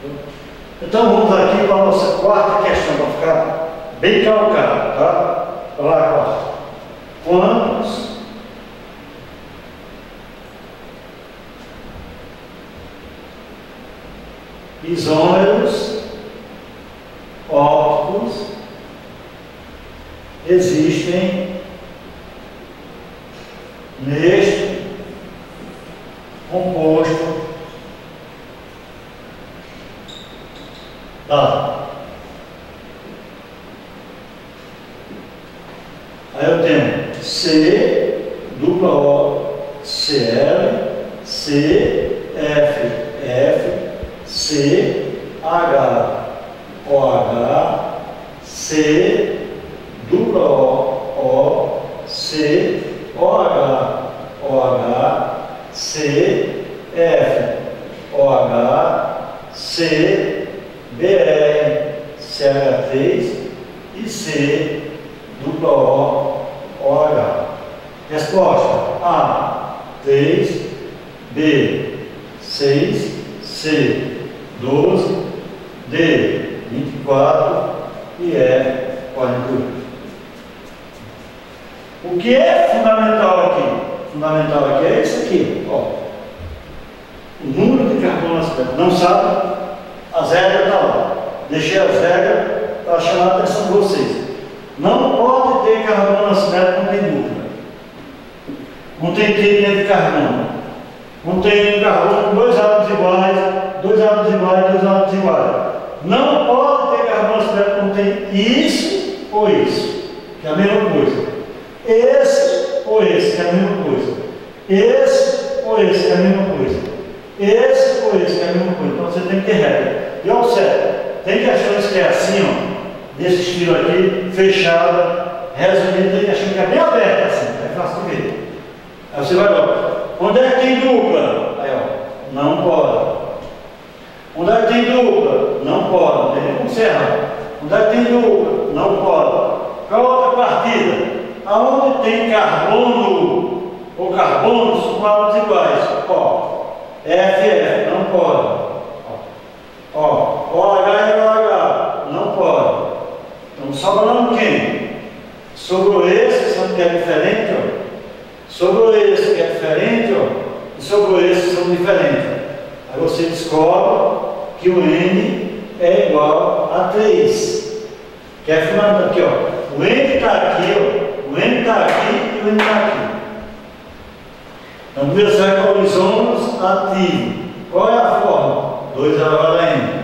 Então vamos aqui para a nossa quarta questão, para ficar bem calcado, tá? Olha lá a quarta. Quantos isômeros ópticos existem neste composto dado? Aí eu tenho C, dupla O, CL, C, F, F, C, H, OH, C, dupla O, C, OH, OH, C, F, OH, C, BR, CH3 e C, dupla O, OH. Resposta: A, 3, B, 6, C, 12, D, 24 e E, 48. O que é fundamental aqui? Fundamental aqui é isso aqui, ó. O número de carbono aspecto. Não sabe? As regras estão lá. Deixei as regras para chamar a atenção de vocês. Não pode ter carbono aspecto, não tem dupla. Não tem trilha de carbono. Não tem carbono com dois átomos iguais, dois átomos iguais, dois átomos iguais. Não pode ter carbono aspecto, não tem isso ou isso, que é a mesma coisa. Esse ou esse, que é a mesma coisa. Esse ou esse, que é a mesma coisa. Esse ou esse, que é a mesma coisa. Então você tem que ter regra. E observe, tem questões que é assim, ó, desse estilo aqui, fechada, resumida, tem questão que é bem aberta, assim, é fácil de ver. Aí você vai, ó, onde é que tem dupla? Aí, ó, não pode. Onde é que tem dupla? Não pode, não tem nem como ser errado. Onde é que tem dupla? Não pode. Qual a outra partida? Aonde tem carbono ou carbonos com átomos iguais? Ó, FF, não pode. Ó, OH e OH, não pode. Então sobrando quem? Sobrou esse, que é diferente, ó. Sobrou esse que é diferente, ó. E sobrou esse que são diferentes. Aí você descobre que o N é igual a 3. Que é fundamental aqui, ó. O N está aqui, ó. O N está aqui e o N está aqui. Então, primeiro você vai para os isômeros ativos. Qual é a forma? 2 elevado a N.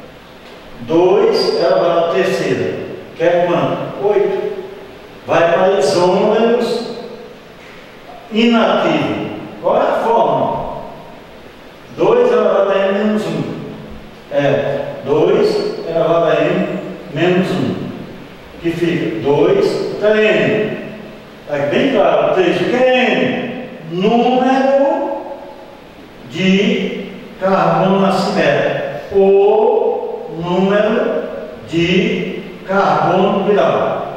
2 elevado a terceira. Que é quanto? 8. Vai para isômeros inativos. Qual é a forma? 2 elevado a N menos 1. É 2 elevado a N menos 1. Que fica 2 até N. Está bem claro. 3. O que é N? Número de carbono assimétrico ou número de carbono viral.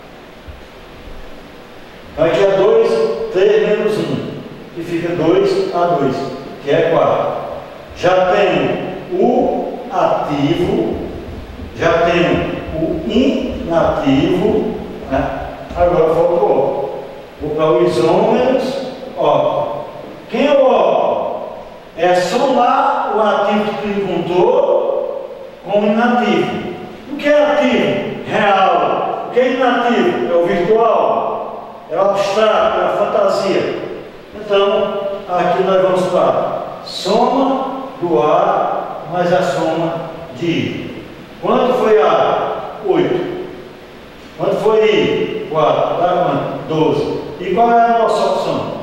Então aqui é 2, 3 menos 1, que fica 2 a 2, que é 4. Já tenho o ativo, já tenho o inativo, né? Agora faltou. Vou para os isômeros. Ó, quem é o ó? É somar o ativo que perguntou com o inativo. O que é ativo? Real. O que é inativo? É o virtual, é o abstrato, é a fantasia. Então, aqui nós vamos para soma do A mais a soma de I. Quanto foi A? 8. Quanto foi I? 4. Dá quanto? 12. E qual é a nossa opção?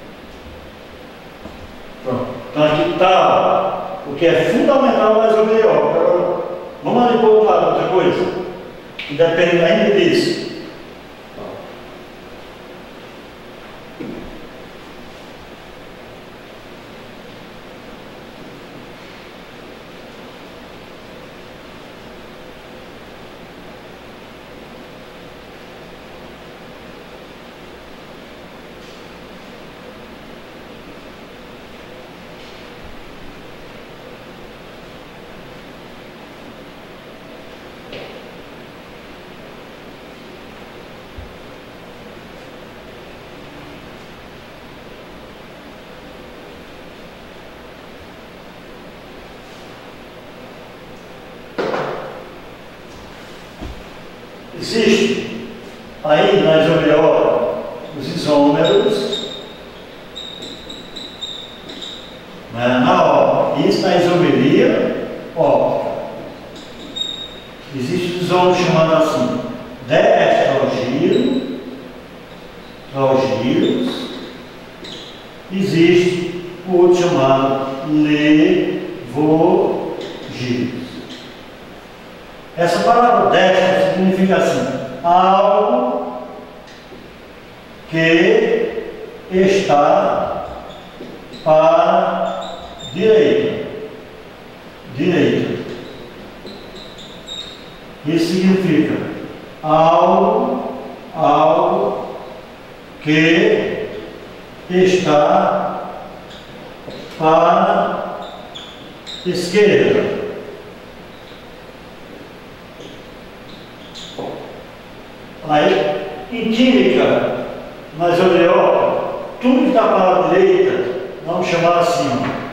Pronto. Então aqui está o que é fundamental mais ou menos. Agora, vamos ali para o outro lado, outra coisa, que depende ainda disso. Existe aí na isomeria os isômeros, na óptica. Isso na isomeria óptica. Existe os isômeros chamados assim, dextrogiros. Existe o outro chamado levogiros. Essa palavra dextro significa assim, algo que está para direita. Isso significa algo que está para esquerda. Aí, em química, na isomeria, tudo que está para a direita, vamos chamar assim,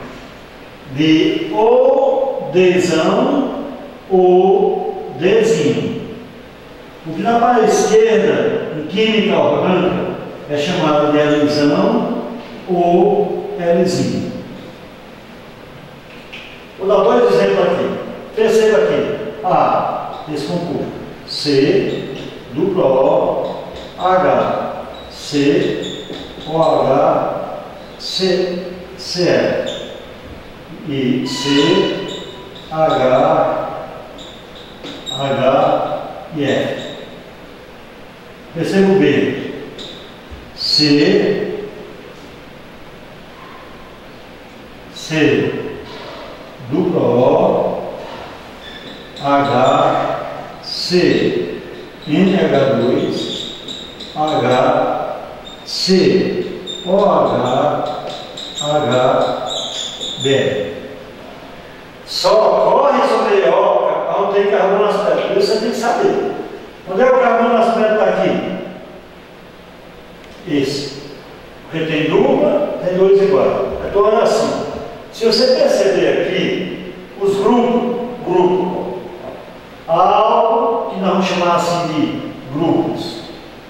de Odzão ou Dzinho. O que está para a esquerda, em química orgânica, é chamado de Lzão ou Lzinho. Vou dar dois exemplos aqui. Perceba aqui. A, esse composto. C, duplo O, H, C, OH, C, CL. E C, H, e F. Perceba o B. C, duplo O, H, C, NH2, H, C, OH, B. Só ocorre sobre a óptica onde tem carbono aspecto. Isso você tem que saber. Onde é o carbono aspecto aqui? Esse. Porque tem dupla, tem dois iguais. Então olha assim. Se você perceber aqui, os grupos, algo que nós vamos chamar assim de grupos.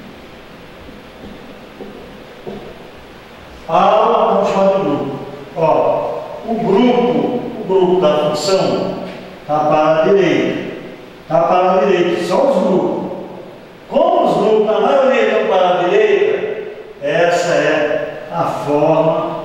Algo que vamos chamar de grupo. Ó, o grupo da função está para a direita. Está para a direita, só os grupos. Como os grupos, na maioria, estão para a direita, essa é a forma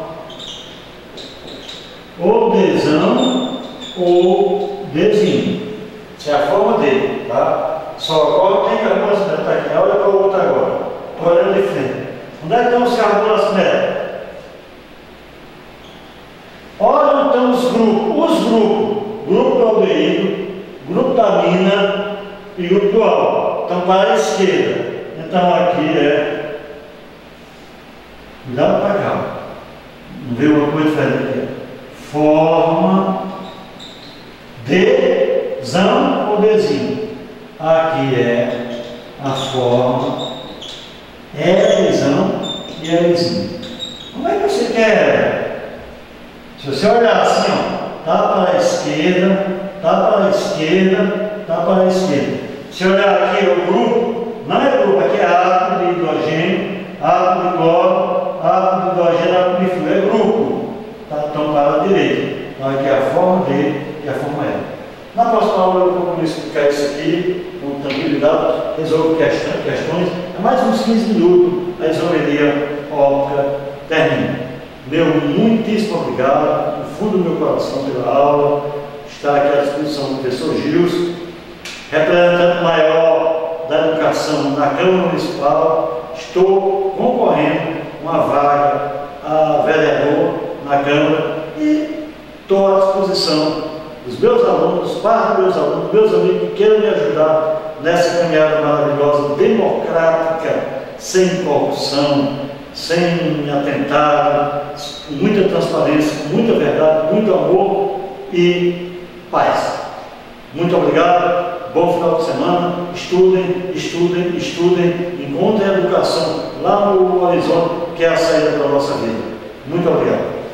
Odzão ou Dzinho. Essa é a forma dele, tá? Só agora tem carbono aspecto aqui. Olha para o outro agora. Estou olhando de frente. Onde é que estão os carbonos aspecto? Olha onde estão os grupos. Grupo do aldeído, grupo da mina e grupo do álcool. Estão para a esquerda. Então aqui é. Cuidado para cá. Não vê uma coisa diferente aqui. Forma Dzão ou Dzinho. Aqui é a forma Lzão e Lzinho. Como é que você quer? Se você olhar assim, ó, tá para a esquerda, tá para a esquerda, tá para a esquerda. Se olhar aqui o grupo, não é grupo, aqui é átomo de hidrogênio, átomo de cloro, átomo de hidrogênio, átomo de flúor, é grupo. Tá, então para a direita. Então aqui é a forma D e a forma L. Na próxima aula eu vou explicar isso aqui com tranquilidade, resolvo questões. É mais uns 15 minutos, a isomeria óptica termina. Meu muitíssimo obrigado, do fundo do meu coração pela aula. Está aqui à disposição do professor Gilson, representante maior da educação na Câmara Municipal. Estou concorrendo uma vaga a vereador na Câmara e estou à disposição dos meus alunos, para meus alunos, meus amigos que queiram me ajudar nessa caminhada maravilhosa, democrática, sem corrupção, sem atentado, com muita transparência, com muita verdade, muito amor e paz. Muito obrigado, bom final de semana, estudem, encontrem a educação lá no horizonte, que é a saída para a nossa vida. Muito obrigado.